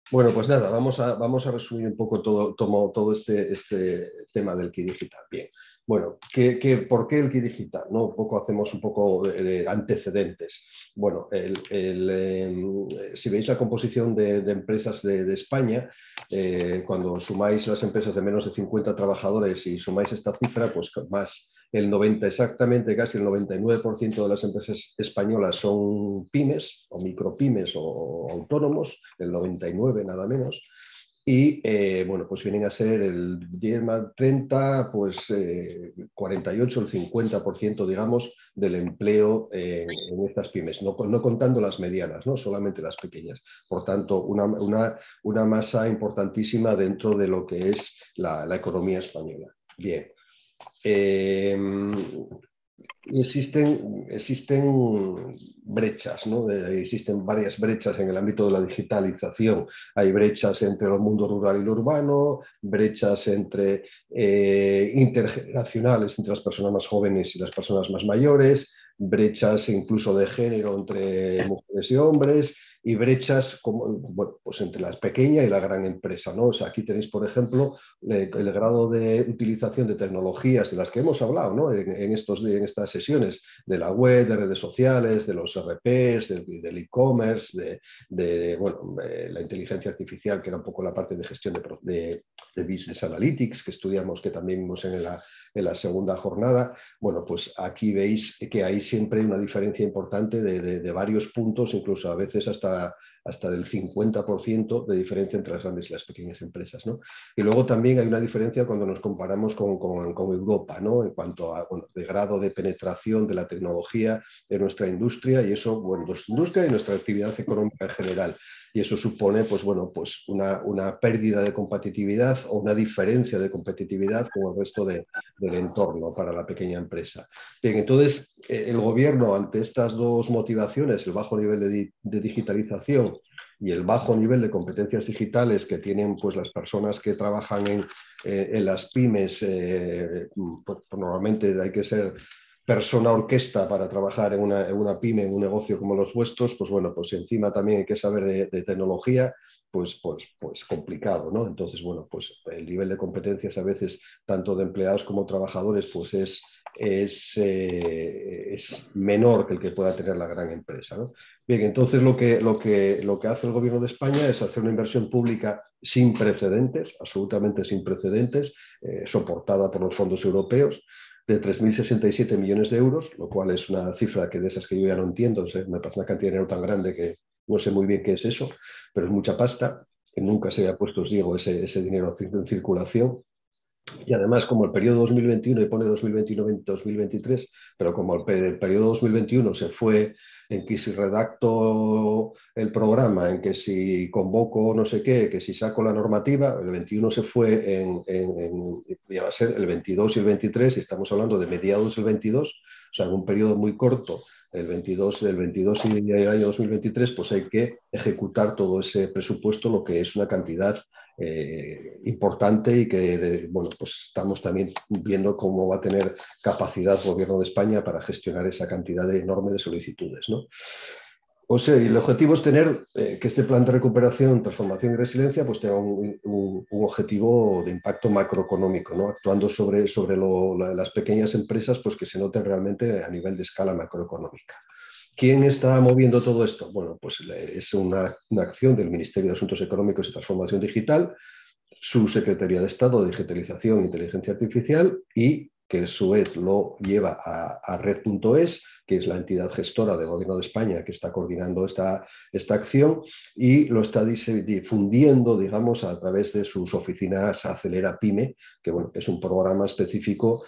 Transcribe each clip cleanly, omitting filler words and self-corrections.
Bueno, pues nada, vamos a resumir un poco todo este tema del Key Digital. Bien, bueno, ¿por qué el Key Digital? ¿No? Hacemos un poco de antecedentes. Bueno, si veis la composición de empresas de España, cuando sumáis las empresas de menos de 50 trabajadores y sumáis esta cifra, pues más el 90, exactamente casi el 99% de las empresas españolas son pymes o micropymes o autónomos, el 99 nada menos. Y bueno, pues vienen a ser el 10 más 30, pues 48, el 50%, digamos, del empleo en estas pymes, no contando las medianas, ¿no? Solamente las pequeñas. Por tanto, una masa importantísima dentro de lo que es la economía española. Bien. Eh, existen brechas, ¿no? Existen varias brechas en el ámbito de la digitalización. Hay brechas entre el mundo rural y lo urbano, brechas intergeneracionales entre las personas más jóvenes y las personas más mayores, brechas incluso de género entre mujeres y hombres, y brechas bueno, pues entre la pequeña y la gran empresa, ¿no? O sea, aquí tenéis, por ejemplo, el grado de utilización de tecnologías de las que hemos hablado, ¿no? en estas sesiones, de la web, de redes sociales, de los RPs, del e-commerce, bueno, la inteligencia artificial, que era un poco la parte de gestión de Business Analytics, que estudiamos, que también vimos en la segunda jornada. Bueno, pues aquí veis que hay siempre una diferencia importante de varios puntos, incluso a veces hasta del 50% de diferencia entre las grandes y las pequeñas empresas, ¿no? Y luego también hay una diferencia cuando nos comparamos con Europa, ¿no? En cuanto a bueno, el grado de penetración de la tecnología de nuestra industria, y eso, bueno, nuestra industria y nuestra actividad económica en general. Y eso supone, pues bueno, pues una pérdida de competitividad o una diferencia de competitividad con el resto del entorno para la pequeña empresa. Bien, entonces, el gobierno, ante estas dos motivaciones, el bajo nivel de digitalización y el bajo nivel de competencias digitales que tienen pues, las personas que trabajan en las pymes, pues, normalmente hay que ser persona orquesta para trabajar en una pyme, en un negocio como los vuestros, pues bueno, pues encima también hay que saber de tecnología, pues complicado, ¿no? Entonces, bueno, pues el nivel de competencias a veces, tanto de empleados como trabajadores, pues es menor que el que pueda tener la gran empresa, ¿no? Bien, entonces lo que hace el Gobierno de España es hacer una inversión pública sin precedentes, absolutamente sin precedentes, soportada por los fondos europeos, de 3.067 millones de euros, lo cual es una cifra que de esas que yo ya no entiendo, me parece una cantidad de dinero tan grande que no sé muy bien qué es eso, pero es mucha pasta, que nunca se haya puesto, os digo, ese dinero en circulación. Y además, como el periodo 2021, y pone 2021-2023, pero como el periodo 2021 se fue en que si redacto el programa, en que si convoco no sé qué, que si saco la normativa, el 21 se fue ya va a ser el 22 y el 23, y estamos hablando de mediados del 22, o sea, en un periodo muy corto, del 22 y el año 2023, pues hay que ejecutar todo ese presupuesto, lo que es una cantidad importante y que, bueno, pues estamos también viendo cómo va a tener capacidad el Gobierno de España para gestionar esa cantidad enorme de solicitudes, ¿no? O sea, y el objetivo es tener que este plan de recuperación, transformación y resiliencia pues tenga un objetivo de impacto macroeconómico, ¿no? Actuando sobre las pequeñas empresas pues que se noten realmente a nivel de escala macroeconómica. ¿Quién está moviendo todo esto? Bueno, pues es una acción del Ministerio de Asuntos Económicos y Transformación Digital, su Secretaría de Estado de Digitalización e Inteligencia Artificial, y que a su vez lo lleva a Red.es, que es la entidad gestora del Gobierno de España que está coordinando esta acción, y lo está difundiendo, digamos, a través de sus oficinas Acelera Pyme, que bueno, es un programa específico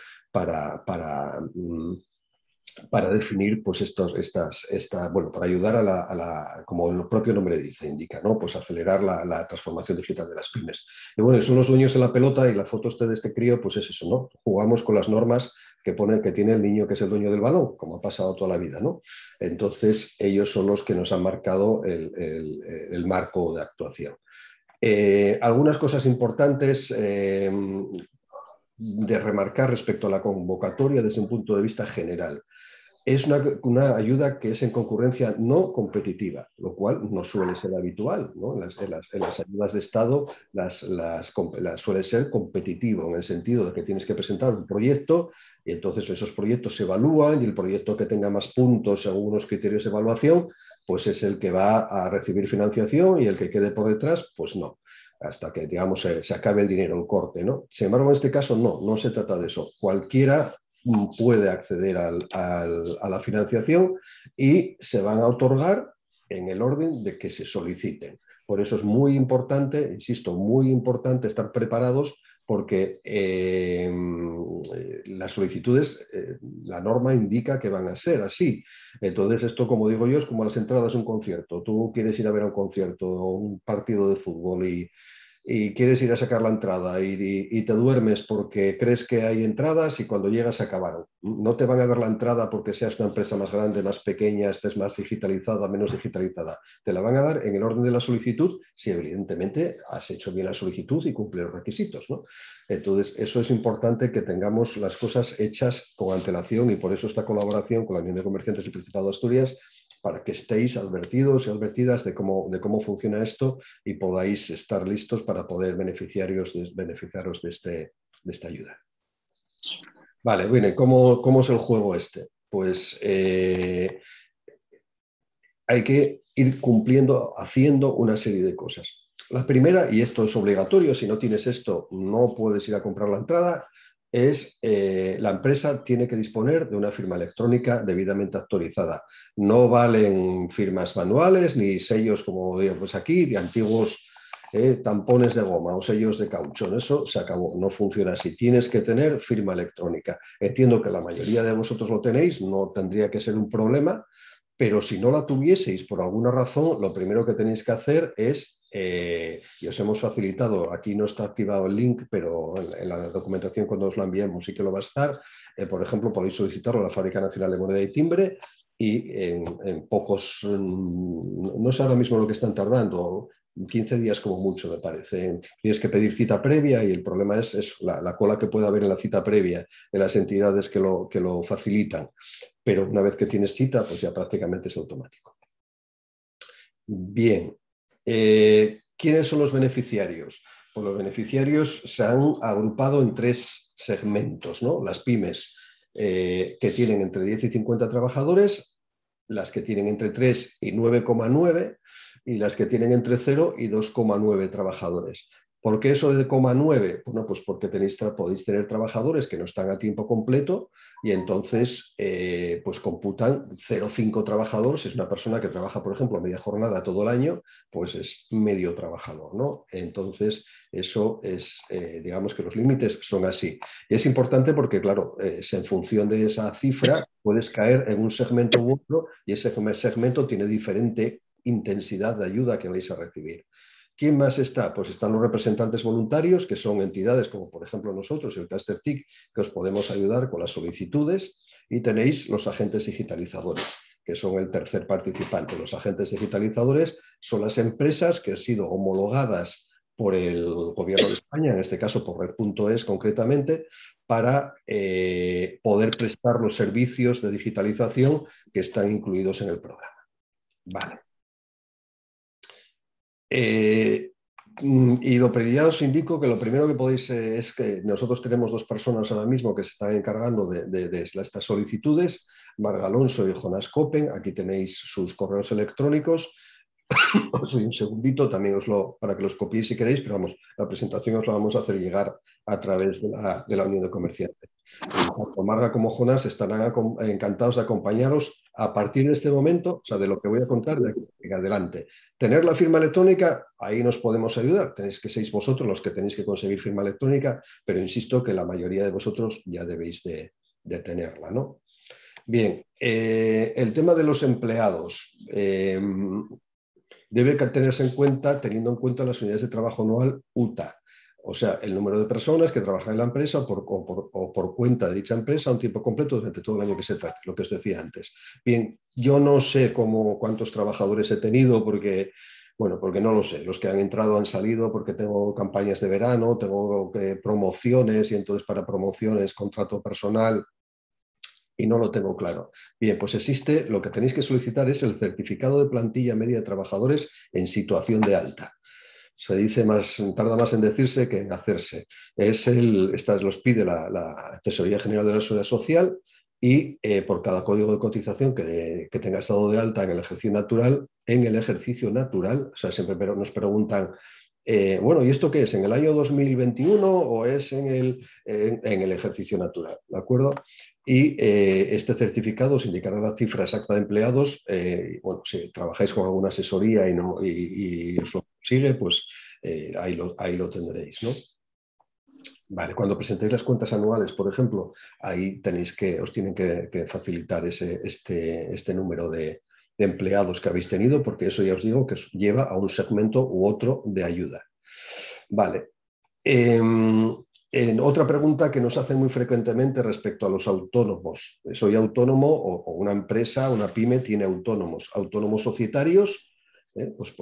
para definir, pues, bueno, para ayudar como el propio nombre dice, indica, ¿no? Pues acelerar la transformación digital de las pymes. Y bueno, son los dueños de la pelota, y la foto de este crío, pues es eso, ¿no? Jugamos con las normas que tiene el niño que es el dueño del balón, como ha pasado toda la vida, ¿no? Entonces, ellos son los que nos han marcado el marco de actuación. Algunas cosas importantes de remarcar respecto a la convocatoria desde un punto de vista general. es una ayuda que es en concurrencia no competitiva, lo cual no suele ser habitual, ¿no? En las ayudas de Estado suele ser competitivo, en el sentido de que tienes que presentar un proyecto y entonces esos proyectos se evalúan y el proyecto que tenga más puntos según unos criterios de evaluación, pues es el que va a recibir financiación y el que quede por detrás, pues no, hasta que, digamos, se acabe el dinero, el corte, ¿no? Sin embargo, en este caso no se trata de eso. Cualquiera puede acceder a la financiación y se van a otorgar en el orden de que se soliciten. Por eso es muy importante, insisto, muy importante estar preparados porque las solicitudes, la norma indica que van a ser así. Entonces, esto, como digo yo, es como las entradas a un concierto. Tú quieres ir a ver a un concierto o un partido de fútbol y quieres ir a sacar la entrada y te duermes porque crees que hay entradas y cuando llegas se acabaron. No te van a dar la entrada porque seas una empresa más grande, más pequeña, estés más digitalizada, menos digitalizada. Te la van a dar en el orden de la solicitud si evidentemente has hecho bien la solicitud y cumple los requisitos, ¿no? Entonces, eso es importante que tengamos las cosas hechas con antelación y por eso esta colaboración con la Unión de Comerciantes del Principado de Asturias para que estéis advertidos y advertidas de cómo funciona esto y podáis estar listos para poder beneficiaros de esta ayuda. Vale, bueno, ¿cómo es el juego este? Pues hay que ir cumpliendo, haciendo una serie de cosas. La primera, y esto es obligatorio, si no tienes esto no puedes ir a comprar la entrada, es la empresa tiene que disponer de una firma electrónica debidamente actualizada. No valen firmas manuales ni sellos como digo, pues aquí, de antiguos tampones de goma o sellos de caucho. Eso se acabó, no funciona así. Tienes que tener firma electrónica. Entiendo que la mayoría de vosotros lo tenéis, no tendría que ser un problema, pero si no la tuvieseis por alguna razón, lo primero que tenéis que hacer es, y os hemos facilitado, aquí no está activado el link, pero en la documentación cuando os la enviemos sí que lo va a estar, por ejemplo, podéis solicitarlo a la Fábrica Nacional de Moneda y Timbre y en pocos, no sé ahora mismo lo que están tardando, 15 días como mucho, me parece. Tienes que pedir cita previa y el problema es la cola que puede haber en la cita previa de las entidades que lo facilitan. Pero una vez que tienes cita, pues ya prácticamente es automático. Bien, ¿quiénes son los beneficiarios? Pues los beneficiarios se han agrupado en 3 segmentos, ¿no? Las pymes que tienen entre 10 y 50 trabajadores, las que tienen entre 3 y 9,9 y las que tienen entre 0 y 2,9 trabajadores. ¿Por qué eso de 0,9? Bueno, pues porque podéis tener trabajadores que no están a tiempo completo y entonces pues computan 0,5 trabajadores. Es una persona que trabaja, por ejemplo, a media jornada todo el año, pues es medio trabajador, ¿no? Entonces, eso es, digamos que los límites son así. Y es importante porque, claro, en función de esa cifra puedes caer en un segmento u otro y ese segmento tiene diferente intensidad de ayuda que vais a recibir. ¿Quién más está? Pues están los representantes voluntarios, que son entidades como por ejemplo nosotros, el Cluster TIC, que os podemos ayudar con las solicitudes, y tenéis los agentes digitalizadores, que son el tercer participante. Los agentes digitalizadores son las empresas que han sido homologadas por el Gobierno de España, en este caso por Red.es concretamente, para poder prestar los servicios de digitalización que están incluidos en el programa. Vale. Y ya os indico que lo primero que podéis es que nosotros tenemos 2 personas ahora mismo que se están encargando de estas solicitudes, Marga Alonso y Jonás Copen. Aquí tenéis sus correos electrónicos. Os doy un segundito también para que los copiéis si queréis, pero vamos, la presentación os la vamos a hacer llegar a través de la Unión de Comerciantes. Tanto Marga como Jonás estarán encantados de acompañaros a partir de este momento, o sea, de lo que voy a contar de aquí en adelante. Tener la firma electrónica, ahí nos podemos ayudar. Tenéis que seis vosotros los que tenéis que conseguir firma electrónica, pero insisto que la mayoría de vosotros ya debéis de tenerla, ¿no? Bien, el tema de los empleados debe tenerse en cuenta teniendo en cuenta las unidades de trabajo anual UTA. O sea, el número de personas que trabajan en la empresa o por cuenta de dicha empresa a un tiempo completo durante todo el año que se trate, lo que os decía antes. Bien, yo no sé cuántos trabajadores he tenido porque no lo sé. Los que han entrado han salido porque tengo campañas de verano, tengo promociones y entonces para promociones contrato personal y no lo tengo claro. Bien, pues existe, lo que tenéis que solicitar es el certificado de plantilla media de trabajadores en situación de alta. Se dice más, tarda más en decirse que en hacerse. Los pide la Tesorería General de la Seguridad Social y por cada código de cotización que tengas dado de alta en el ejercicio natural, o sea, siempre nos preguntan, bueno, ¿y esto qué es? ¿En el año 2021 o es en el ejercicio natural? ¿De acuerdo? Y este certificado os indicará la cifra exacta de empleados. Bueno, si trabajáis con alguna asesoría y os lo consigue, pues ahí lo tendréis, ¿no? Vale, cuando presentéis las cuentas anuales, por ejemplo, ahí os tienen que facilitar este número de empleados que habéis tenido, porque eso ya os digo que os lleva a un segmento u otro de ayuda. Vale. Otra pregunta que nos hacen muy frecuentemente respecto a los autónomos. Soy autónomo o una empresa, una pyme tiene autónomos societarios, pues,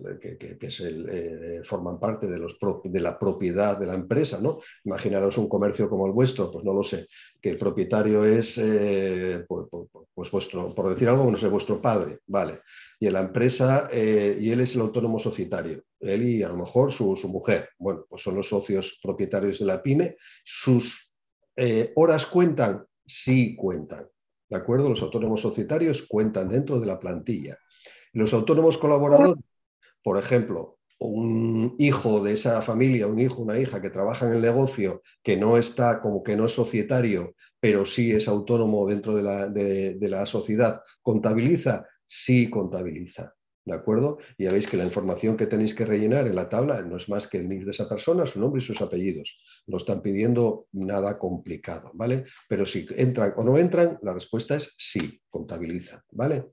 forman parte de la propiedad de la empresa, ¿no? Imaginaros un comercio como el vuestro, pues no lo sé, que el propietario es, pues vuestro, por decir algo, no sé, vuestro padre, ¿vale? Y en la empresa, y él es el autónomo societario, él y a lo mejor su mujer. Bueno, pues son los socios propietarios de la pyme. ¿Sus horas cuentan? Sí cuentan. ¿De acuerdo? Los autónomos societarios cuentan dentro de la plantilla. Los autónomos colaboradores, por ejemplo, un hijo de esa familia, un hijo, una hija que trabaja en el negocio, que no está como que no es societario, pero sí es autónomo dentro de la sociedad, ¿contabiliza? Sí contabiliza. ¿De acuerdo? Y ya veis que la información que tenéis que rellenar en la tabla no es más que el NIF de esa persona, su nombre y sus apellidos. No están pidiendo nada complicado, ¿vale? Pero si entran o no entran, la respuesta es sí, contabiliza, ¿vale?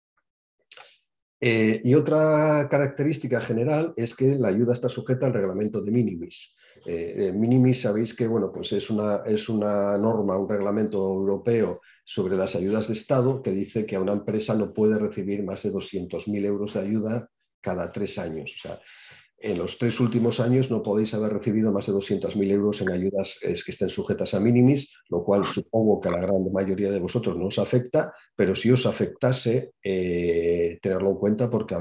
Y otra característica general es que la ayuda está sujeta al reglamento de minimis. Minimis, sabéis que bueno, pues es una norma, un reglamento europeo sobre las ayudas de Estado que dice que a una empresa no puede recibir más de 200.000 euros de ayuda cada 3 años. O sea, en los 3 últimos años no podéis haber recibido más de 200.000 euros en ayudas que estén sujetas a minimis, lo cual supongo que a la gran mayoría de vosotros no os afecta, pero si os afectase, tenerlo en cuenta porque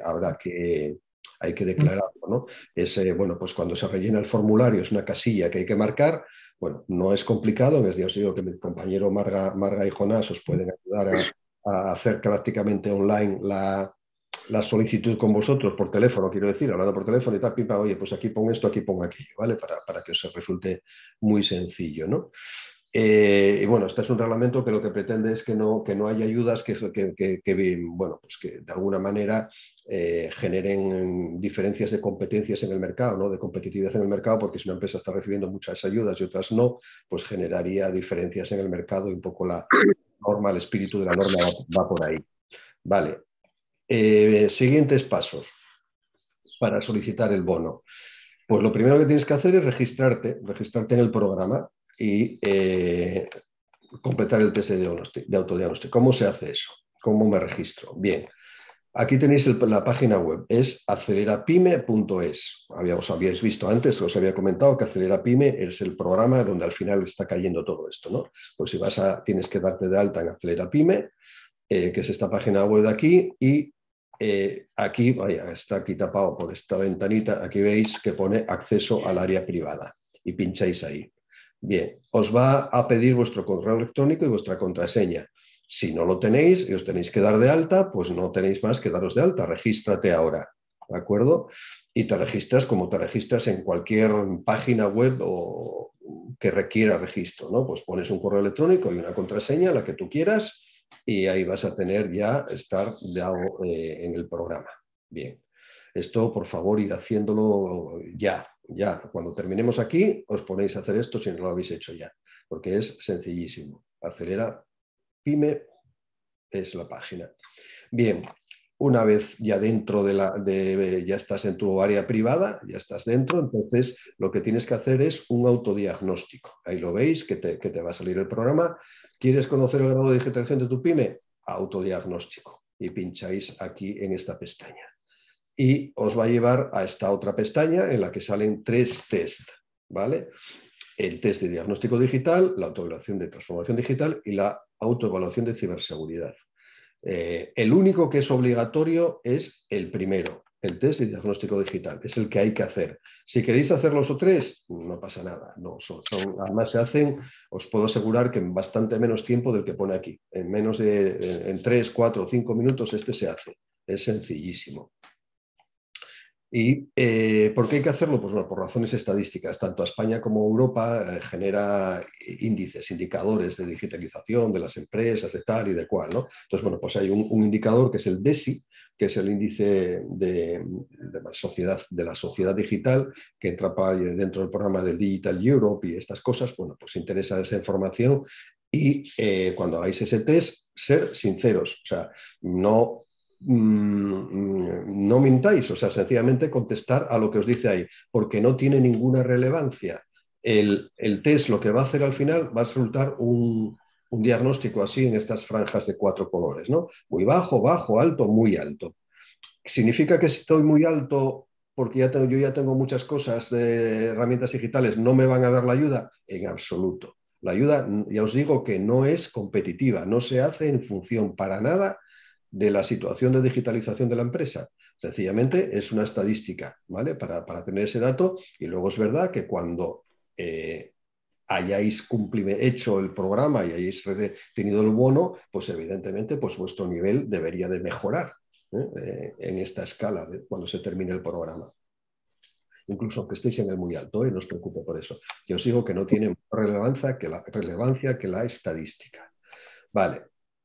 hay que declararlo, ¿no? Bueno, pues cuando se rellena el formulario es una casilla que hay que marcar. Bueno, no es complicado, ya os digo que mi compañero Marga y Jonás os pueden ayudar a hacer prácticamente online la solicitud con vosotros por teléfono, quiero decir, hablando por teléfono y tal, pipa, oye, pues aquí pon esto, aquí pon aquello, ¿vale? Para que os resulte muy sencillo, ¿no? Y bueno, este es un reglamento que lo que pretende es que no haya ayudas bueno, pues que de alguna manera generen diferencias de competencias en el mercado, ¿no? De competitividad en el mercado, porque si una empresa está recibiendo muchas ayudas y otras no, pues generaría diferencias en el mercado y un poco la norma, el espíritu de la norma va por ahí. Vale. Siguientes pasos para solicitar el bono. Pues lo primero que tienes que hacer es registrarte en el programa y completar el test de autodiagnóstico. ¿Cómo se hace eso? ¿Cómo me registro? Bien, aquí tenéis la página web, es acelerapyme.es. Os habíais visto antes, os había comentado que Acelerapyme es el programa donde al final está cayendo todo esto, ¿no? Pues si tienes que darte de alta en Acelerapyme, que es esta página web de aquí, y aquí, vaya, está aquí tapado por esta ventanita, aquí veis que pone acceso al área privada y pincháis ahí. Bien, os va a pedir vuestro correo electrónico y vuestra contraseña. Si no lo tenéis y os tenéis que dar de alta, pues no tenéis más que daros de alta, regístrate ahora, ¿de acuerdo? Y te registras como te registras en cualquier página web o que requiera registro, ¿no? Pues pones un correo electrónico y una contraseña, la que tú quieras, y ahí vas a tener estar en el programa. Bien, esto por favor ir haciéndolo ya. Cuando terminemos aquí os ponéis a hacer esto si no lo habéis hecho ya, porque es sencillísimo. Acelerapyme es la página. Bien, una vez ya dentro ya estás en tu área privada, ya estás dentro, entonces lo que tienes que hacer es un autodiagnóstico. Ahí lo veis, que te va a salir el programa. ¿Quieres conocer el grado de digitalización de tu pyme? Autodiagnóstico. Y pincháis aquí en esta pestaña. Y os va a llevar a esta otra pestaña en la que salen 3 test, ¿vale? el test de diagnóstico digital, la autoevaluación de transformación digital y la autoevaluación de ciberseguridad. El único que es obligatorio es el primero, el test de diagnóstico digital, es el que hay que hacer. Si queréis hacer los o tres, no pasa nada. No, además se hacen, os puedo asegurar que en bastante menos tiempo del que pone aquí. En menos de en 3, 4 o 5 minutos este se hace. Es sencillísimo. ¿Y por qué hay que hacerlo? Pues bueno, por razones estadísticas. Tanto España como Europa genera índices, indicadores de digitalización de las empresas, de tal y de cual, ¿no? Entonces, bueno, pues hay un indicador que es el DESI, que es el índice de la sociedad digital, que entra dentro del programa del Digital Europe y estas cosas. Bueno, pues interesa esa información y cuando hagáis ese test, ser sinceros. O sea, no mintáis, o sea, sencillamente contestar a lo que os dice ahí, porque no tiene ninguna relevancia. El test lo que va a hacer al final va a resultar un diagnóstico así en estas franjas de 4 colores, ¿no? Muy bajo, bajo, alto, muy alto. ¿Significa que si estoy muy alto porque yo ya tengo muchas cosas de herramientas digitales, no me van a dar la ayuda? En absoluto. La ayuda, ya os digo que no es competitiva, no se hace en función para nada de la situación de digitalización de la empresa. Sencillamente es una estadística, ¿vale? Para tener ese dato. Y luego es verdad que cuando hayáis hecho el programa y hayáis tenido el bono, pues evidentemente pues vuestro nivel debería de mejorar en esta escala cuando se termine el programa. Incluso aunque estéis en el muy alto, no os preocupe por eso. Yo os digo que no tiene más relevancia que la estadística. Vale.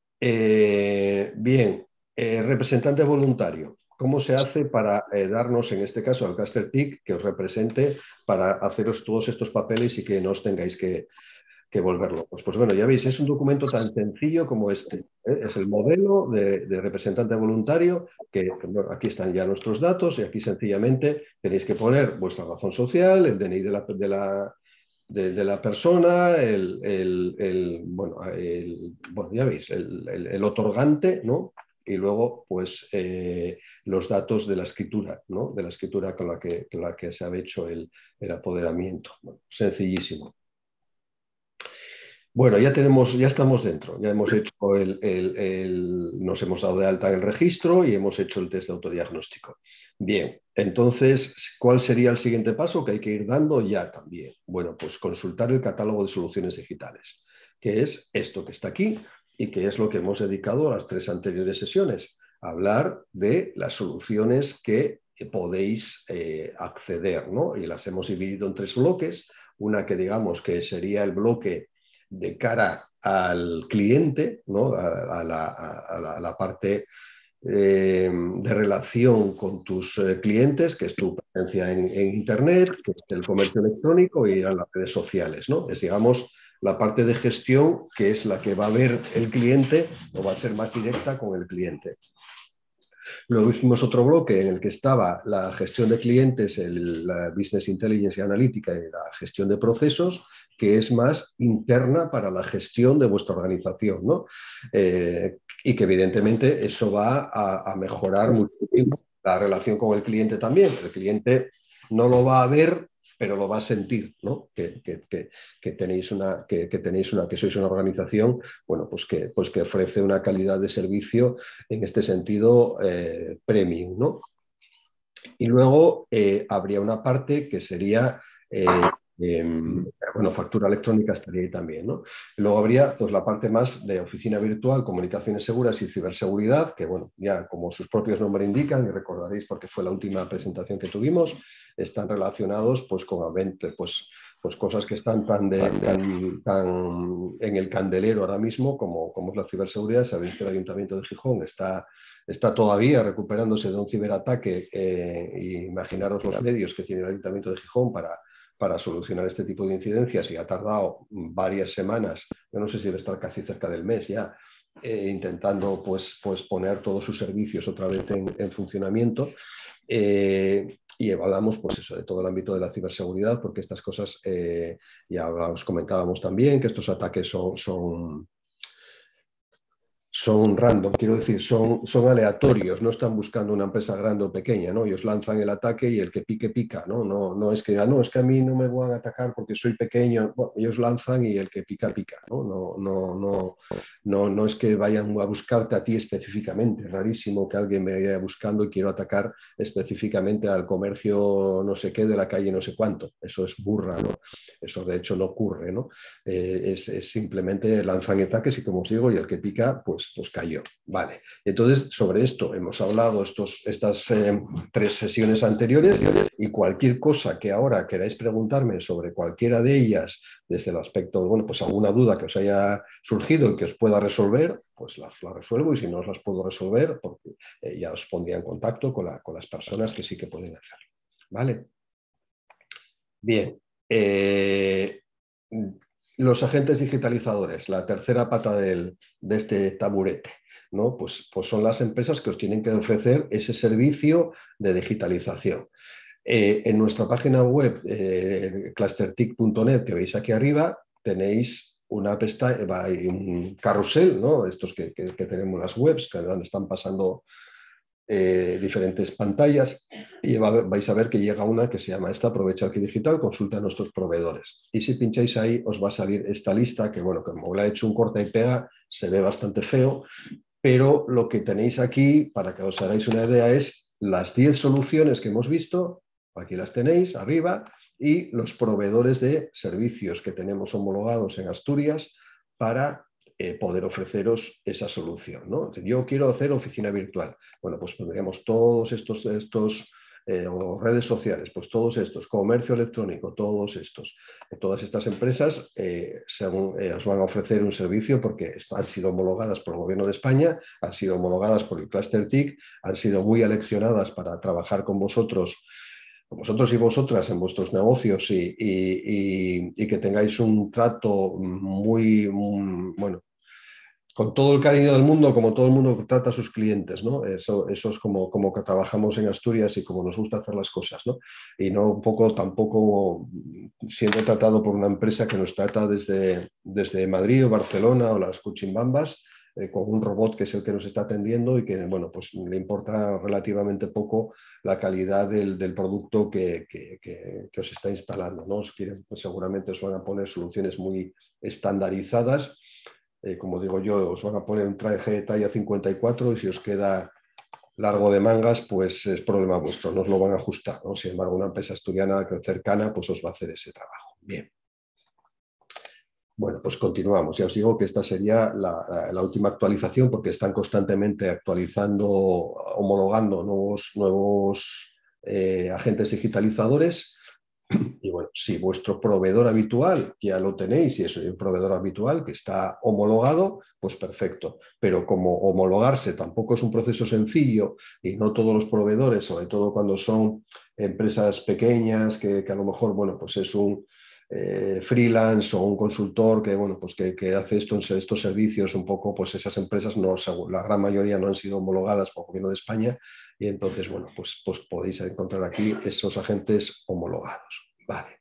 Bien, representante voluntario. ¿Cómo se hace para darnos, en este caso, al Cluster TIC que os represente para haceros todos estos papeles y que no os tengáis que volverlo? Pues bueno, ya veis, es un documento tan sencillo como este. Es el modelo de representante voluntario, que bueno, aquí están ya nuestros datos y aquí sencillamente tenéis que poner vuestra razón social, el DNI de la persona, bueno, ya veis, el otorgante, ¿no? Y luego, pues, los datos de la escritura, ¿no? De la escritura con la que se ha hecho el apoderamiento. Bueno, sencillísimo. Bueno, ya estamos dentro, ya hemos hecho nos hemos dado de alta en el registro y hemos hecho el test de autodiagnóstico. Bien, entonces, ¿cuál sería el siguiente paso que hay que ir dando ya también? Bueno, pues consultar el catálogo de soluciones digitales, que es esto que está aquí y que es lo que hemos dedicado a las 3 anteriores sesiones, hablar de las soluciones que podéis acceder, ¿no? Y las hemos dividido en 3 bloques, una que digamos que sería el bloque de cara al cliente, ¿no? a la parte de relación con tus clientes, que es tu presencia en Internet, que es el comercio electrónico y a las redes sociales, ¿no? Es, digamos, la parte de gestión que es la que va a ver el cliente o va a ser más directa con el cliente. Luego hicimos otro bloque en el que estaba la gestión de clientes, la Business Intelligence y Analítica y la gestión de procesos, que es más interna para la gestión de vuestra organización, ¿no? Y que evidentemente eso va a mejorar muchísimo la relación con el cliente también. El cliente no lo va a ver, pero lo va a sentir, ¿no? Que sois una organización, bueno, pues que ofrece una calidad de servicio en este sentido premium, ¿no? Y luego habría una parte que sería bueno, factura electrónica estaría ahí también, ¿no? Luego habría pues la parte más de oficina virtual, comunicaciones seguras y ciberseguridad, que bueno, ya como sus propios nombres indican, y recordaréis porque fue la última presentación que tuvimos, están relacionados pues con pues cosas que están tan en el candelero ahora mismo como es la ciberseguridad. Sabéis que el Ayuntamiento de Gijón está todavía recuperándose de un ciberataque y imaginaros los medios que tiene el Ayuntamiento de Gijón para solucionar este tipo de incidencias y ha tardado varias semanas, yo no sé si debe estar casi cerca del mes ya, intentando pues poner todos sus servicios otra vez en funcionamiento. Y hablamos pues eso, de todo el ámbito de la ciberseguridad, porque estas cosas, ya os comentábamos también, que estos ataques son son random, quiero decir, son aleatorios, no están buscando una empresa grande o pequeña, ¿no? Ellos lanzan el ataque y el que pique, pica, ¿no? No es que, no, es que a mí no me van a atacar porque soy pequeño. Bueno, ellos lanzan y el que pica, pica, ¿no? No es que vayan a buscarte a ti específicamente. Es rarísimo que alguien me vaya buscando y quiero atacar específicamente al comercio no sé qué de la calle no sé cuánto. Eso es burra, ¿no? Eso de hecho no ocurre, ¿no? Es simplemente lanzan ataques y como os digo, y el que pica, pues cayó. Vale. Entonces, sobre esto hemos hablado estas 3 sesiones anteriores y cualquier cosa que ahora queráis preguntarme sobre cualquiera de ellas, desde el aspecto, bueno, pues alguna duda que os haya surgido y que os pueda resolver, pues las resuelvo y si no os las puedo resolver, porque ya os pondría en contacto con las personas que sí que pueden hacerlo. ¿Vale? Bien. Los agentes digitalizadores, la tercera pata de este taburete, ¿no? Pues son las empresas que os tienen que ofrecer ese servicio de digitalización. En nuestra página web, clustertic.net, que veis aquí arriba, tenéis una pestaña, un carrusel, ¿no? Estos que tenemos las webs, que están pasando diferentes pantallas y vais a ver que llega una que se llama esta, aprovecha aquí digital, consulta a nuestros proveedores. Y si pincháis ahí os va a salir esta lista que, bueno, como le he hecho un corta y pega, se ve bastante feo, pero lo que tenéis aquí, para que os hagáis una idea, es las 10 soluciones que hemos visto, aquí las tenéis arriba, y los proveedores de servicios que tenemos homologados en Asturias para poder ofreceros esa solución, ¿no? Yo quiero hacer oficina virtual. Bueno, pues pondríamos todos estos o redes sociales, pues todos estos, comercio electrónico, todos estos. Todas estas empresas os van a ofrecer un servicio porque han sido homologadas por el Gobierno de España, han sido homologadas por el Cluster TIC, han sido muy aleccionadas para trabajar con vosotros y vosotras en vuestros negocios y que tengáis un trato muy, bueno, con todo el cariño del mundo, como todo el mundo trata a sus clientes, ¿no? Eso es como que trabajamos en Asturias y como nos gusta hacer las cosas, ¿no? Y no un poco tampoco siendo tratado por una empresa que nos trata desde Madrid o Barcelona o las Cuchimbambas, con un robot que es el que nos está atendiendo y que, bueno, pues le importa relativamente poco la calidad del producto que os está instalando, ¿no? Pues seguramente os van a poner soluciones muy estandarizadas. Como digo yo, os van a poner un traje de talla 54 y si os queda largo de mangas, pues es problema vuestro, no os lo van a ajustar, ¿no? Sin embargo, una empresa asturiana cercana, pues os va a hacer ese trabajo. Bien. Bueno, pues continuamos. Ya os digo que esta sería la última actualización porque están constantemente actualizando, homologando nuevos agentes digitalizadores. Y bueno, si vuestro proveedor habitual ya lo tenéis y es un proveedor habitual que está homologado, pues perfecto. Pero como homologarse tampoco es un proceso sencillo y no todos los proveedores, sobre todo cuando son empresas pequeñas, que a lo mejor, bueno, pues es un freelance o un consultor que, bueno, pues que hace estos servicios un poco, pues esas empresas, no, la gran mayoría no han sido homologadas por el Gobierno de España y entonces, bueno, pues podéis encontrar aquí esos agentes homologados. Vale.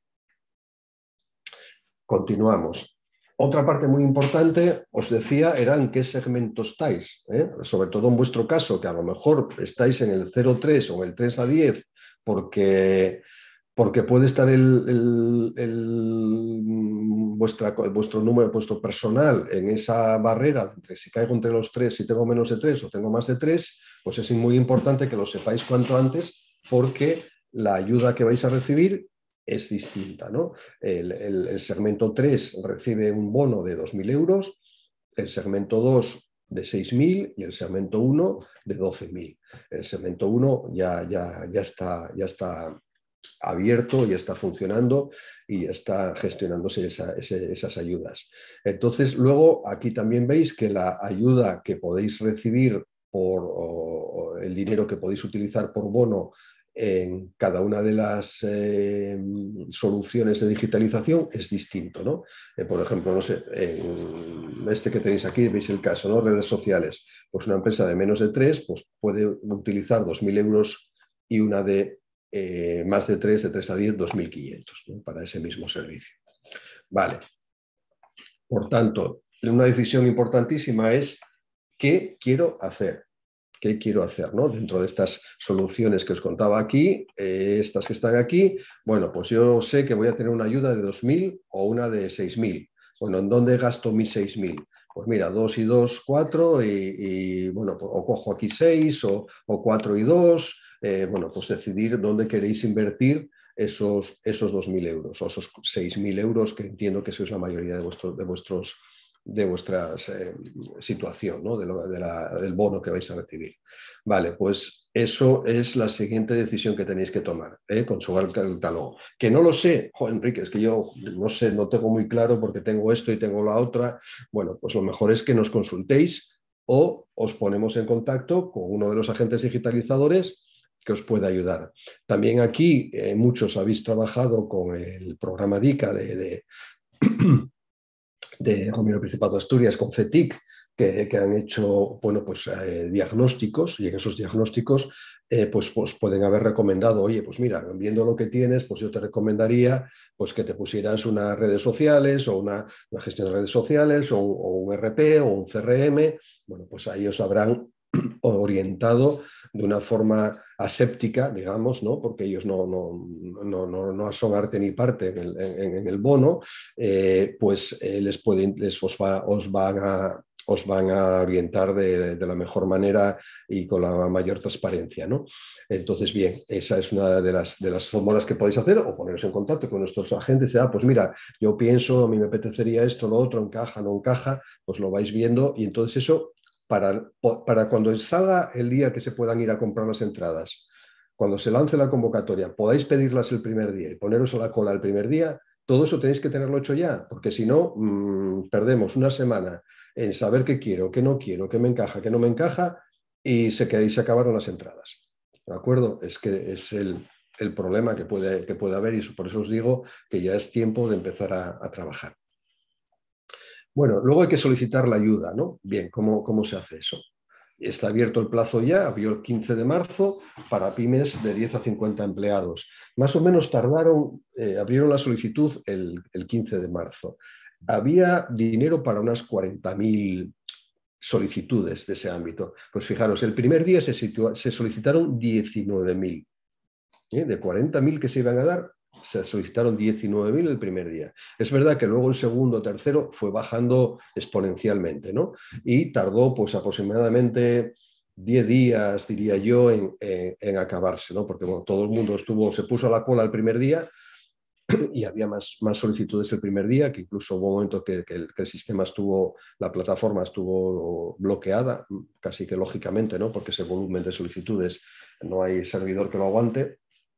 Continuamos. Otra parte muy importante, os decía, era en qué segmento estáis. Sobre todo en vuestro caso, que a lo mejor estáis en el 0,3 o en el 3 a 10, porque puede estar vuestro número, vuestro personal en esa barrera, entre si caigo entre los 3, si tengo menos de 3 o tengo más de 3, pues es muy importante que lo sepáis cuanto antes, porque la ayuda que vais a recibir es distinta, ¿no? El segmento 3 recibe un bono de 2.000 euros, el segmento 2 de 6.000 y el segmento 1 de 12.000. El segmento 1 ya está abierto, ya está funcionando y ya está gestionándose esas ayudas. Entonces, luego aquí también veis que la ayuda que podéis recibir o el dinero que podéis utilizar por bono en cada una de las soluciones de digitalización es distinto, ¿no? Por ejemplo, no sé, en este que tenéis aquí, veis el caso, ¿no? Redes sociales. Pues una empresa de menos de 3 pues puede utilizar 2.000 euros y una de más de 3 a 10, 2.500, ¿no? Para ese mismo servicio. Vale. Por tanto, una decisión importantísima es ¿qué quiero hacer? ¿Qué quiero hacer, ¿no? Dentro de estas soluciones que os contaba aquí, estas que están aquí, bueno, pues yo sé que voy a tener una ayuda de 2.000 o una de 6.000. Bueno, ¿en dónde gasto mis 6.000? Pues mira, 2 y 2, 4 bueno, pues, o cojo aquí 6 o 4 y 2. Bueno, pues decidir dónde queréis invertir esos 2.000 euros o esos 6.000 euros que entiendo que sois la mayoría de vuestra situación, ¿no? Del bono que vais a recibir. Vale, pues eso es la siguiente decisión que tenéis que tomar, con su catálogo. Que no lo sé, Enrique, es que yo no sé, no tengo muy claro porque tengo esto y tengo la otra. Bueno, pues lo mejor es que nos consultéis o os ponemos en contacto con uno de los agentes digitalizadores que os pueda ayudar. También aquí muchos habéis trabajado con el programa DICA de Gobierno Principado de Asturias, con CETIC, que han hecho, bueno, pues, diagnósticos, y en esos diagnósticos pues pueden haber recomendado, oye, pues mira, viendo lo que tienes, pues yo te recomendaría pues que te pusieras unas redes sociales o una gestión de redes sociales o un RP o un CRM. Bueno, pues ahí os habrán orientado de una forma aséptica, digamos, ¿no? Porque ellos no son arte ni parte en el bono, pues os van a orientar de la mejor manera y con la mayor transparencia, ¿no? Entonces, bien, esa es una de las fórmulas que podéis hacer, o poneros en contacto con nuestros agentes y, pues mira, yo pienso, a mí me apetecería esto, lo otro, encaja, no encaja, pues lo vais viendo y entonces eso para cuando salga el día que se puedan ir a comprar las entradas, cuando se lance la convocatoria, podáis pedirlas el primer día y poneros a la cola el primer día, todo eso tenéis que tenerlo hecho ya, porque si no, perdemos una semana en saber qué quiero, qué no quiero, qué me encaja, qué no me encaja, y se acabaron las entradas. ¿De acuerdo? Es que es el problema que puede haber, y por eso os digo que ya es tiempo de empezar a trabajar. Bueno, luego hay que solicitar la ayuda, ¿no? Bien, ¿cómo se hace eso? Está abierto el plazo ya, abrió el 15 de marzo para pymes de 10 a 50 empleados. Más o menos abrieron la solicitud el 15 de marzo. Había dinero para unas 40.000 solicitudes de ese ámbito. Pues fijaros, el primer día se solicitaron 19.000. De 40.000 que se iban a dar, se solicitaron 19.000 el primer día. Es verdad que luego el segundo, tercero fue bajando exponencialmente, ¿no? Y tardó pues aproximadamente 10 días, diría yo, en acabarse, ¿no? Porque bueno, todo el mundo se puso a la cola el primer día y había más solicitudes el primer día, que incluso hubo un momento que el sistema la plataforma estuvo bloqueada, casi que lógicamente, ¿no? Porque ese volumen de solicitudes no hay servidor que lo aguante.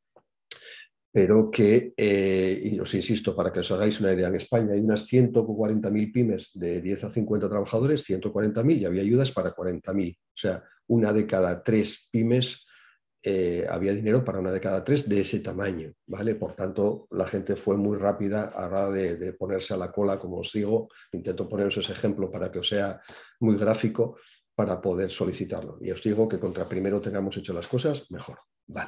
Pero y os insisto, para que os hagáis una idea, en España hay unas 140.000 pymes de 10 a 50 trabajadores, 140.000, y había ayudas para 40.000. O sea, una de cada 3 pymes, había dinero para una de cada 3 de ese tamaño, ¿vale? Por tanto, la gente fue muy rápida a la hora de ponerse a la cola, como os digo. Intento poneros ese ejemplo para que os sea muy gráfico para poder solicitarlo. Y os digo que contra primero tengamos hecho las cosas, mejor. Vale.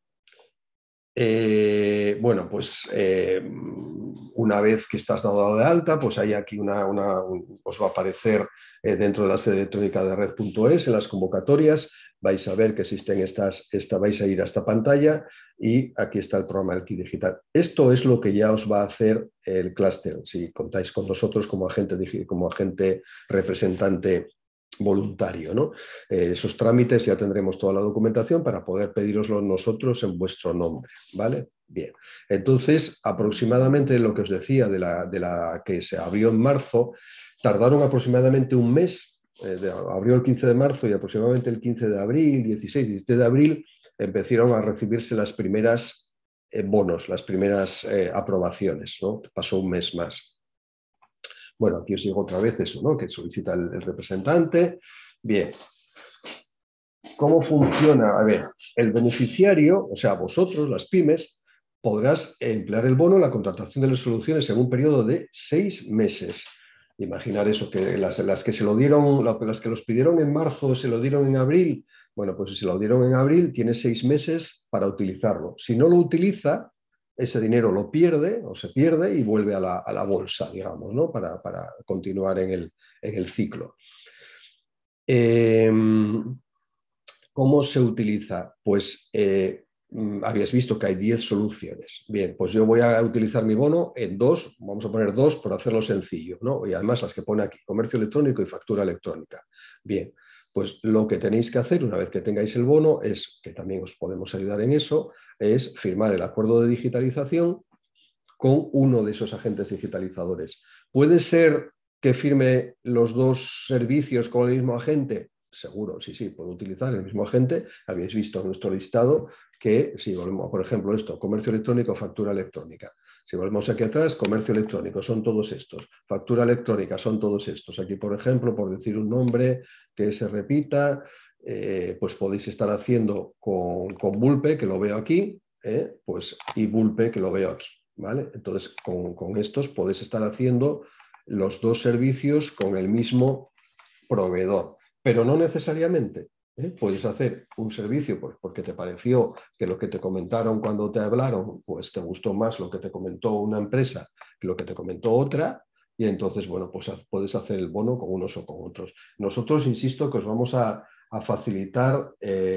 Bueno, pues una vez que estás dado de alta, pues hay aquí os va a aparecer dentro de la sede electrónica de red.es, en las convocatorias, vais a ver que existen vais a ir a esta pantalla y aquí está el programa del Kit Digital. Esto es lo que ya os va a hacer el clúster, si contáis con nosotros como agente representante voluntario, ¿no? Esos trámites ya tendremos toda la documentación para poder pediroslo nosotros en vuestro nombre, ¿vale? Bien, entonces aproximadamente lo que os decía de la que se abrió en marzo, tardaron aproximadamente un mes, abrió el 15 de marzo y aproximadamente el 15 de abril, 16, 17 de abril, empezaron a recibirse las primeras bonos, las primeras aprobaciones, ¿no? Pasó un mes más. Bueno, aquí os digo otra vez eso, ¿no? Que solicita el representante. Bien. ¿Cómo funciona? A ver, el beneficiario, o sea, vosotros, las pymes, podrás emplear el bono en la contratación de las soluciones en un periodo de 6 meses. Imaginar eso, que las que se lo dieron, las que los pidieron en marzo, se lo dieron en abril. Bueno, pues si se lo dieron en abril, tiene 6 meses para utilizarlo. Si no lo utiliza, ese dinero lo pierde o se pierde y vuelve a la bolsa, digamos, ¿no? Para continuar en el ciclo. Eh, ¿Cómo se utiliza? Pues habías visto que hay 10 soluciones. Bien, pues yo voy a utilizar mi bono en dos, vamos a poner dos por hacerlo sencillo, ¿no? Y además las que pone aquí, comercio electrónico y factura electrónica. Bien, pues lo que tenéis que hacer una vez que tengáis el bono es, que también os podemos ayudar en eso, es firmar el acuerdo de digitalización con uno de esos agentes digitalizadores. ¿Puede ser que firme los dos servicios con el mismo agente? Seguro, sí, sí, puedo utilizar el mismo agente. Habéis visto en nuestro listado que, si volvemos, por ejemplo, esto, comercio electrónico, factura electrónica. Si volvemos aquí atrás, comercio electrónico, son todos estos. Factura electrónica, son todos estos. Aquí, por ejemplo, por decir un nombre que se repita, pues podéis estar haciendo con Bulpe, que lo veo aquí, pues, y Bulpe, que lo veo aquí. ¿Vale? Entonces, con estos podéis estar haciendo los dos servicios con el mismo proveedor, pero no necesariamente. Puedes hacer un servicio pues, porque te pareció que lo que te comentaron cuando te hablaron, pues te gustó más lo que te comentó una empresa que lo que te comentó otra, y entonces, bueno, pues puedes hacer el bono con unos o con otros. Nosotros, insisto, que os vamos a facilitar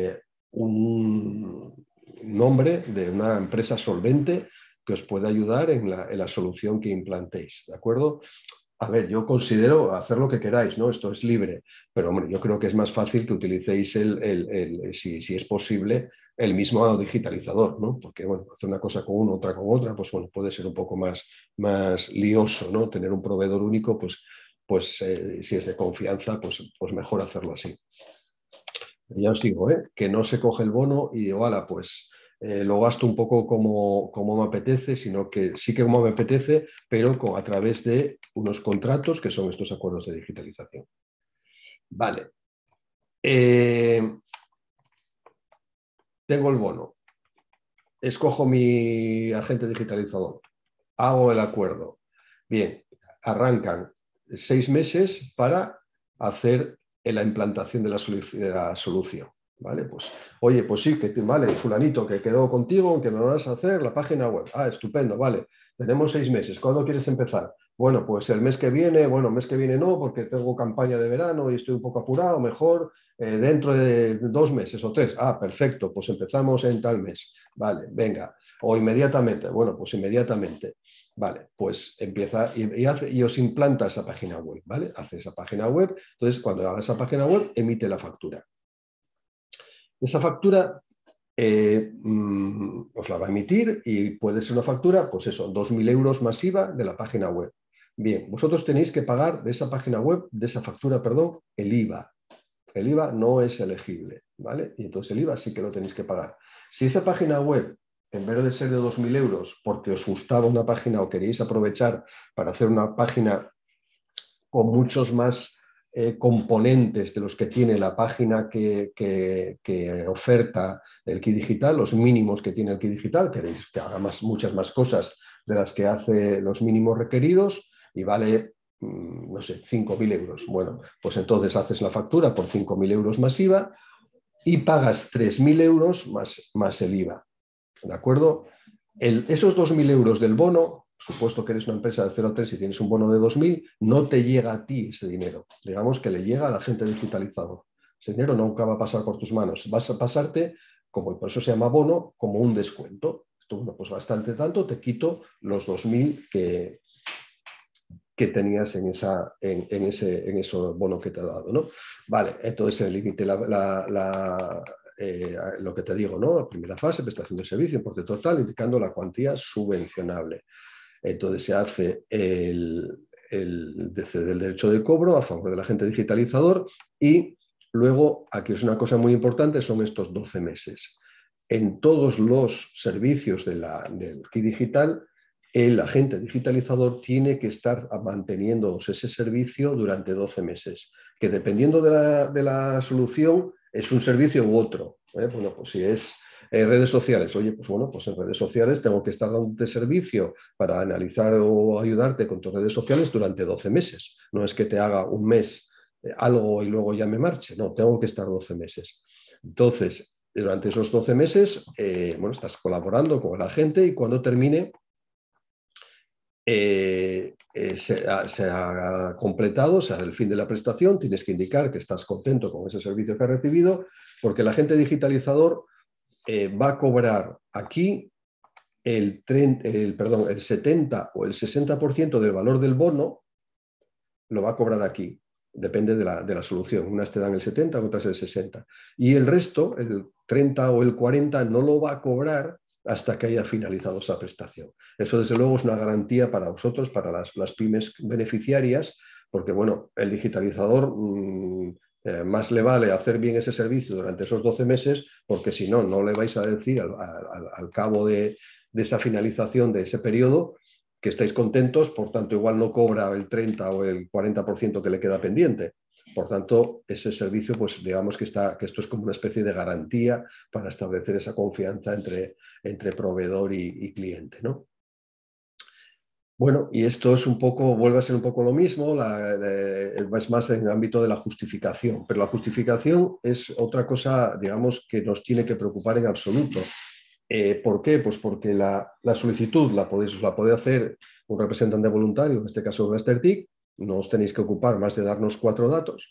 un nombre de una empresa solvente que os pueda ayudar en la solución que implantéis, ¿de acuerdo? A ver, yo considero hacer lo que queráis, ¿no? Esto es libre, pero hombre, yo creo que es más fácil que utilicéis si es posible, el mismo digitalizador, ¿no? Porque, bueno, hacer una cosa con uno, otra con otra, pues bueno, puede ser un poco más lioso, ¿no? Tener un proveedor único, pues si es de confianza, pues mejor hacerlo así. Ya os digo, que no se coge el bono y digo, ala, pues lo gasto un poco como me apetece, sino que sí que como me apetece, pero a través de unos contratos que son estos acuerdos de digitalización. Vale. Tengo el bono, escojo mi agente digitalizador, hago el acuerdo. Bien, arrancan 6 meses para hacer la implantación de la solución. ¿Vale? Pues, oye, pues sí, vale, fulanito, que quedó contigo, que me vas a hacer la página web. Ah, estupendo, vale. Tenemos 6 meses. ¿Cuándo quieres empezar? Bueno, pues el mes que viene, bueno, el mes que viene no, porque tengo campaña de verano y estoy un poco apurado, mejor dentro de 2 meses o 3. Ah, perfecto, pues empezamos en tal mes. Vale, venga. O inmediatamente. Bueno, pues inmediatamente. Vale, pues empieza y os implanta esa página web, ¿vale? Hace esa página web. Entonces, cuando haga esa página web, emite la factura. Esa factura os la va a emitir y puede ser una factura, pues eso, 2.000 euros masiva de la página web. Bien, vosotros tenéis que pagar de esa página web, de esa factura, perdón, el IVA. El IVA no es elegible, ¿vale? Y entonces el IVA sí que lo tenéis que pagar. Si esa página web, en vez de ser de 2.000 euros, porque os gustaba una página o queréis aprovechar para hacer una página con muchos más componentes de los que tiene la página que oferta el kit digital, los mínimos que tiene el kit digital, queréis que haga muchas más cosas de las que hace los mínimos requeridos y vale, no sé, 5.000 euros. Bueno, pues entonces haces la factura por 5.000 euros masiva y pagas 3.000 euros más el IVA. ¿De acuerdo? Esos 2.000 euros del bono, supuesto que eres una empresa de 0 a 3 y tienes un bono de 2.000, no te llega a ti ese dinero. Digamos que le llega al agente digitalizador. Ese dinero nunca va a pasar por tus manos. Vas a pasarte, como por eso se llama bono, como un descuento. Esto, bueno, pues bastante tanto, te quito los 2.000 que tenías en ese bono que te ha dado, ¿no? Vale, entonces el límite, lo que te digo, ¿no? Primera fase, prestación de servicio, importe total, indicando la cuantía subvencionable. Entonces se hace el derecho de cobro a favor del agente digitalizador y luego, aquí es una cosa muy importante, son estos 12 meses. En todos los servicios del kit digital, el agente digitalizador tiene que estar manteniendo ese servicio durante 12 meses, que dependiendo de la solución es un servicio u otro. Bueno, pues si es redes sociales, oye, pues bueno, pues en redes sociales tengo que estar dándote servicio para analizar o ayudarte con tus redes sociales durante 12 meses. No es que te haga un mes algo y luego ya me marche, no, tengo que estar 12 meses. Entonces, durante esos 12 meses, bueno, estás colaborando con la gente y cuando termine se ha completado, se hace el fin de la prestación, tienes que indicar que estás contento con ese servicio que has recibido, porque el agente digitalizador va a cobrar aquí el 70 o el 60% del valor del bono, lo va a cobrar aquí. Depende de la solución. Unas te dan el 70, otras el 60. Y el resto, el 30 o el 40, no lo va a cobrar hasta que haya finalizado esa prestación. Eso, desde luego, es una garantía para vosotros, para las pymes beneficiarias, porque, bueno, el digitalizador más le vale hacer bien ese servicio durante esos 12 meses, porque si no, no le vais a decir al cabo de esa finalización de ese periodo que estáis contentos, por tanto, igual no cobra el 30 o el 40% que le queda pendiente. Por tanto, ese servicio, pues digamos que esto es como una especie de garantía para establecer esa confianza entre proveedor y cliente, ¿no? Bueno, y esto es un poco, vuelve a ser un poco lo mismo, es más en el ámbito de la justificación, pero la justificación es otra cosa, digamos, que nos tiene que preocupar en absoluto. ¿Por qué? Pues porque la solicitud os la puede hacer un representante voluntario, en este caso Westertic, no os tenéis que ocupar más de darnos 4 datos,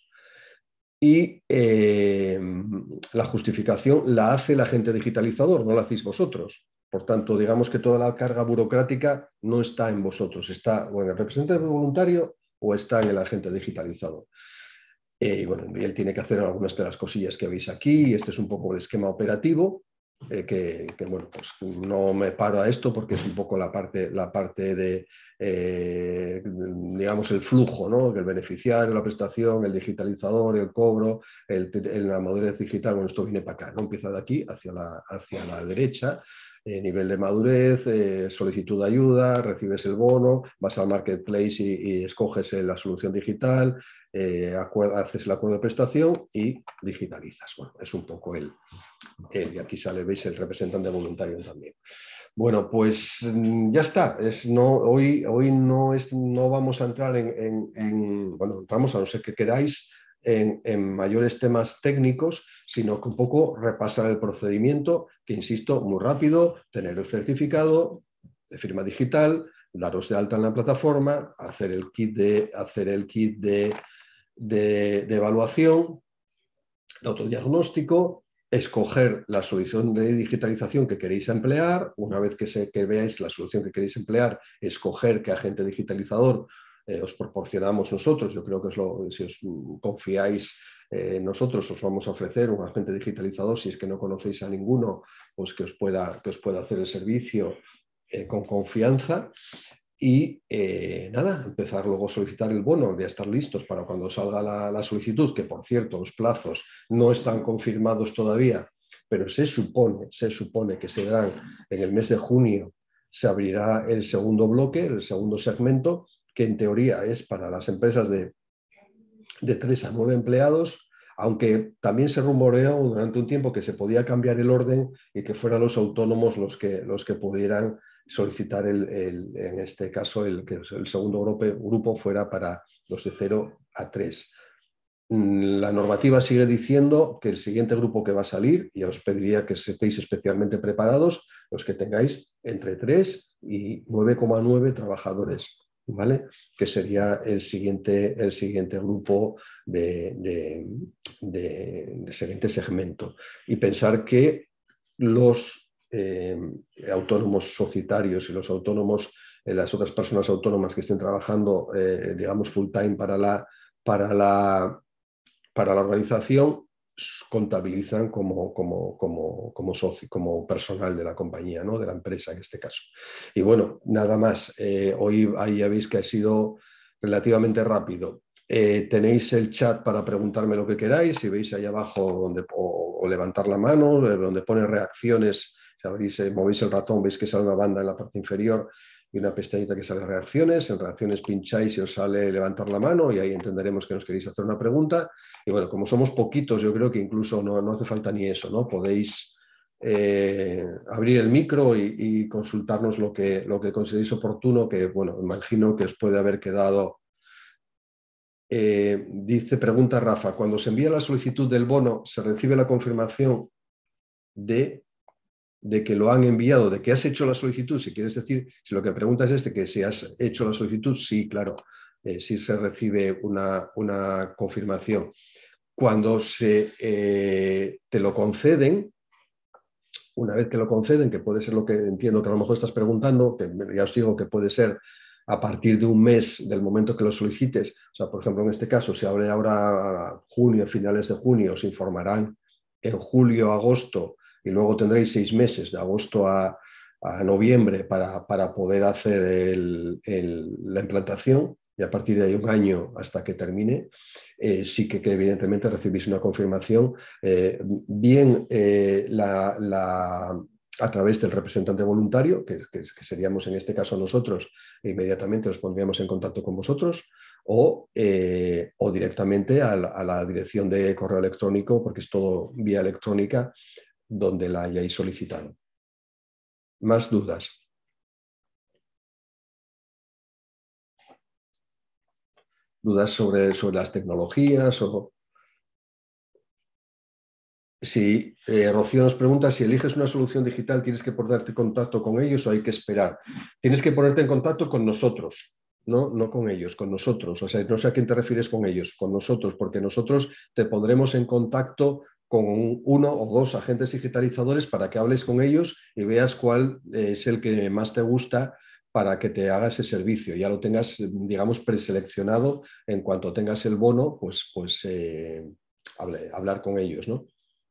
y la justificación la hace el agente digitalizador, no la hacéis vosotros. Por tanto, digamos que toda la carga burocrática no está en vosotros, está o en el representante voluntario o está en el agente digitalizador. Y bueno, él tiene que hacer algunas de las cosillas que veis aquí. Este es un poco el esquema operativo, bueno, pues no me paro a esto porque es un poco la parte de, digamos, el flujo, ¿no? El beneficiario, la prestación, el digitalizador, el cobro, la madurez digital. Bueno, esto viene para acá, ¿no? Empieza de aquí hacia la derecha. Nivel de madurez, solicitud de ayuda, recibes el bono, vas al marketplace y escoges la solución digital, haces el acuerdo de prestación y digitalizas. Bueno, es un poco y aquí sale, veis, el representante voluntario también. Bueno, pues ya está. Hoy no vamos a entrar bueno, entramos a no ser que queráis en mayores temas técnicos, sino que un poco repasar el procedimiento, que insisto, muy rápido, tener el certificado de firma digital, daros de alta en la plataforma, hacer el kit de evaluación, de autodiagnóstico, escoger la solución de digitalización que queréis emplear. Una vez que veáis la solución que queréis emplear, escoger qué agente digitalizador os proporcionamos nosotros. Yo creo que si os confiáis nosotros, os vamos a ofrecer un agente digitalizador, si es que no conocéis a ninguno, pues que os pueda hacer el servicio con confianza. Y nada, empezar luego a solicitar el bono, de estar listos para cuando salga la solicitud, que por cierto los plazos no están confirmados todavía, pero se supone que se darán en el mes de junio, se abrirá el segundo bloque, el segundo segmento, que en teoría es para las empresas de 3 a 9 empleados, aunque también se rumoreó durante un tiempo que se podía cambiar el orden y que fueran los autónomos los que pudieran solicitar, en este caso, el segundo grupo fuera para los de 0 a 3. La normativa sigue diciendo que el siguiente grupo que va a salir, y os pediría que estéis especialmente preparados, los que tengáis entre 3 y 9,9 trabajadores, ¿vale? Que sería el siguiente grupo de siguiente segmento. Y pensar que los autónomos societarios y los autónomos, las otras personas autónomas que estén trabajando, digamos, full time para la organización, contabilizan como socio, como personal de la compañía, ¿no? De la empresa en este caso. Y bueno, nada más. Hoy ahí ya veis que ha sido relativamente rápido. Tenéis el chat para preguntarme lo que queráis. Si veis ahí abajo o levantar la mano, donde pone reacciones, si movéis el ratón, veis que sale una banda en la parte inferior y una pestañita que sale reacciones. En reacciones pincháis y os sale levantar la mano y ahí entenderemos que nos queréis hacer una pregunta. Y bueno, como somos poquitos, yo creo que incluso no hace falta ni eso, ¿no? Podéis abrir el micro y consultarnos lo que consideréis oportuno, que bueno, imagino que os puede haber quedado. Pregunta Rafa, cuando se envía la solicitud del bono, ¿se recibe la confirmación de de que lo han enviado, de que has hecho la solicitud, si quieres decir, si lo que preguntas es de que si has hecho la solicitud, sí, claro, sí se recibe una confirmación. Cuando te lo conceden, una vez que lo conceden, que puede ser lo que entiendo que a lo mejor estás preguntando, que ya os digo que puede ser a partir de un mes del momento que lo solicites, o sea, por ejemplo, en este caso, si abre ahora junio, finales de junio, os informarán en julio, agosto, y luego tendréis 6 meses, de agosto a noviembre, para poder hacer la implantación, y a partir de ahí un año hasta que termine. Sí que evidentemente recibís una confirmación, bien a través del representante voluntario, que seríamos en este caso nosotros, e inmediatamente nos pondríamos en contacto con vosotros, o directamente a la dirección de correo electrónico, porque es todo vía electrónica, donde la hayáis solicitado. ¿Más dudas? ¿Dudas sobre las tecnologías? Sí, Rocío nos pregunta si eliges una solución digital, ¿tienes que ponerte en contacto con ellos o hay que esperar? Tienes que ponerte en contacto con nosotros, no con ellos, con nosotros. O sea, no sé a quién te refieres con ellos, con nosotros, porque nosotros te pondremos en contacto con uno o dos agentes digitalizadores para que hables con ellos y veas cuál es el que más te gusta para que te haga ese servicio. Ya lo tengas, digamos, preseleccionado. En cuanto tengas el bono, pues hablar con ellos, ¿no?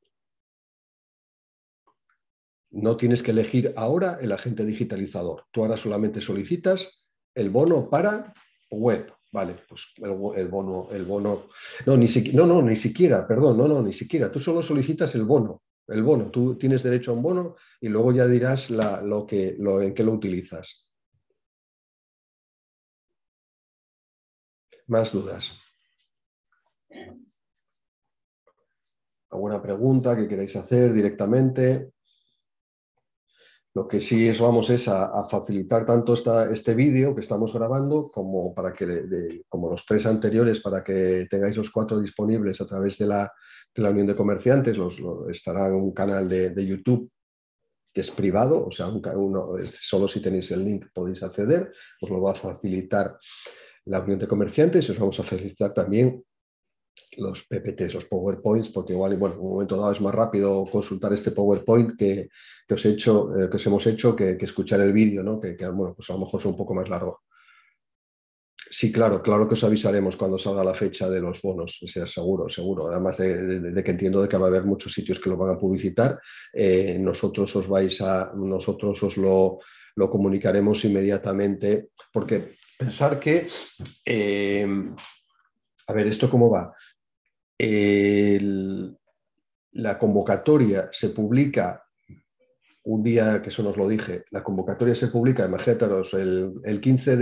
No tienes que elegir ahora el agente digitalizador. Tú ahora solamente solicitas el bono para web. Vale, pues el bono. No, ni siquiera, perdón, ni siquiera. Tú solo solicitas el bono. El bono, tú tienes derecho a un bono y luego ya dirás en qué lo utilizas. Más dudas. ¿Alguna pregunta que queráis hacer directamente? Lo que sí vamos a facilitar tanto este vídeo que estamos grabando como, como los 3 anteriores, para que tengáis los 4 disponibles a través de la Unión de Comerciantes. Estará en un canal de YouTube que es privado, o sea, solo si tenéis el link podéis acceder. Os lo va a facilitar la Unión de Comerciantes y os vamos a facilitar también los PPTs, los PowerPoints, porque igual, bueno, en un momento dado es más rápido consultar este PowerPoint que os hemos hecho que escuchar el vídeo, ¿no? Bueno, pues a lo mejor es un poco más largo. Sí, claro que os avisaremos cuando salga la fecha de los bonos, o sea, seguro, seguro. Además de que entiendo de que va a haber muchos sitios que lo van a publicitar, nosotros os lo comunicaremos inmediatamente, porque pensar que, a ver, ¿esto cómo va? La convocatoria se publica un día, que eso nos lo dije, la convocatoria se publica, imagínate, el 15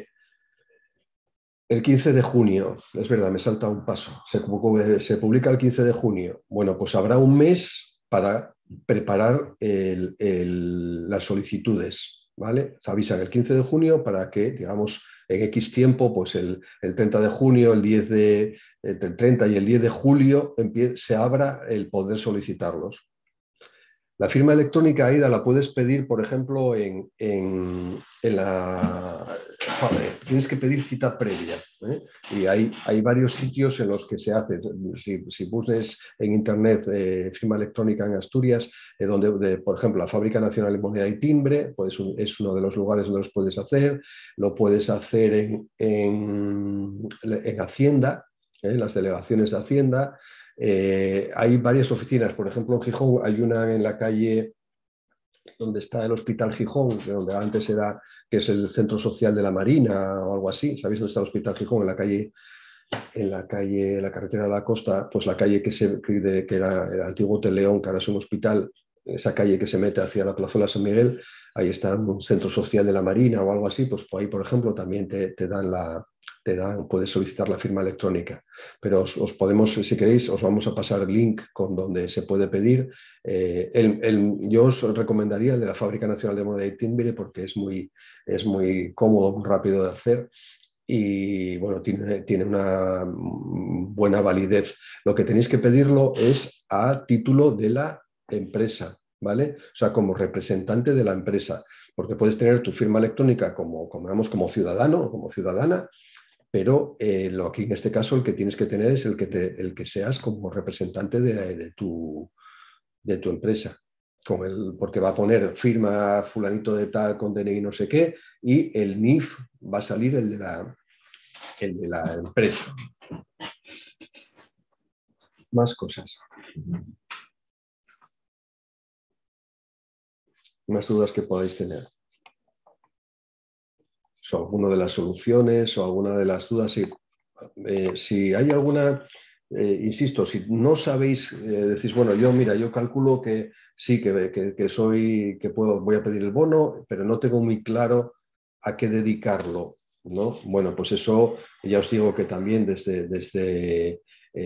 de junio, es verdad, me salta un paso, se publica el 15 de junio. Bueno, pues habrá un mes para preparar las solicitudes, ¿vale? Se avisan el 15 de junio para que, digamos, en X tiempo, pues el 30 de junio, el 30 y el 10 de julio se abra el poder solicitarlos. La firma electrónica, Aida, la puedes pedir, por ejemplo, en la... Joder, tienes que pedir cita previa, ¿eh? Y hay varios sitios en los que se hace. Si busques en Internet firma electrónica en Asturias, por ejemplo, la Fábrica Nacional de Moneda y Timbre, pues es uno de los lugares donde los puedes hacer. Lo puedes hacer en Hacienda, las delegaciones de Hacienda. Hay varias oficinas, por ejemplo, en Gijón hay una en la calle donde está el Hospital Gijón, donde antes era, que es el Centro Social de la Marina o algo así. ¿Sabéis dónde está el Hospital Gijón? En la carretera de la costa, pues la calle que era el antiguo Hotel León, que ahora es un hospital, esa calle que se mete hacia la plazuela San Miguel, ahí está un centro social de la Marina o algo así, pues ahí, por ejemplo, también te puedes solicitar la firma electrónica. Pero os podemos, si queréis, os vamos a pasar el link con donde se puede pedir. Yo os recomendaría el de la Fábrica Nacional de Moneda y Timbre, porque es muy cómodo, muy rápido de hacer. Y bueno, tiene una buena validez. Lo que tenéis que pedirlo es a título de la empresa, ¿vale? O sea, como representante de la empresa, porque puedes tener tu firma electrónica como ciudadano o como ciudadana, pero aquí en este caso el que tienes que tener es el que seas como representante de tu empresa. Porque va a poner firma fulanito de tal con DNI no sé qué y el NIF va a salir el de la empresa. Más cosas. Más dudas que podáis tener. O alguna de las soluciones o alguna de las dudas. Si hay alguna, insisto, si no sabéis, decís, bueno, yo calculo que sí, voy a pedir el bono, pero no tengo muy claro a qué dedicarlo, ¿no? Bueno, pues eso ya os digo que también desde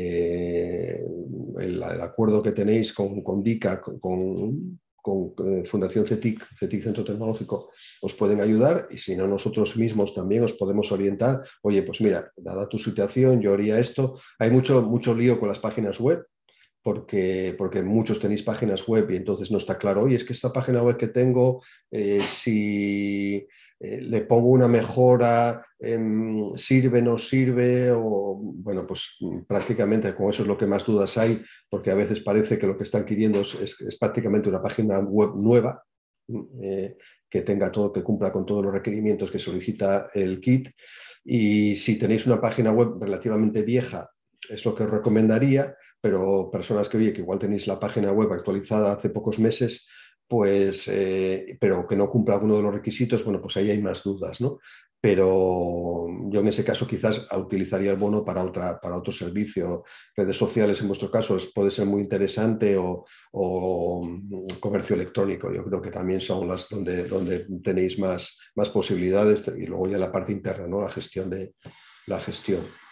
el acuerdo que tenéis con DICA, con Fundación CETIC Centro Tecnológico, os pueden ayudar y si no, nosotros mismos también os podemos orientar. Oye, pues mira, dada tu situación, yo haría esto. Hay mucho lío con las páginas web porque muchos tenéis páginas web y entonces no está claro, oye, es que esta página web que tengo, si le pongo una mejora, sirve, no sirve, o bueno, pues prácticamente con eso es lo que más dudas hay, porque a veces parece que lo que están queriendo es prácticamente una página web nueva, que tenga todo, que cumpla con todos los requerimientos que solicita el kit. Y si tenéis una página web relativamente vieja, es lo que os recomendaría, pero personas que igual tenéis la página web actualizada hace pocos meses, pues, pero que no cumpla alguno de los requisitos, bueno, pues ahí hay más dudas, ¿no? Pero yo en ese caso quizás utilizaría el bono para otro servicio. Redes sociales en vuestro caso puede ser muy interesante o comercio electrónico. Yo creo que también son las donde tenéis más posibilidades y luego ya la parte interna, ¿no? La gestión.